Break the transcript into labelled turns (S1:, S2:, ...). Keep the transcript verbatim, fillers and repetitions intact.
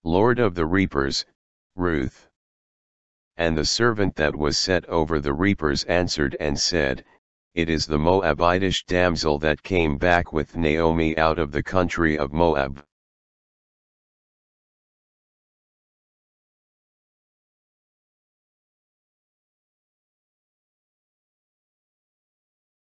S1: Lord of the reapers, Ruth. And the servant that was set over the reapers answered and said, It is the Moabitish damsel that came back with Naomi out of the country of Moab.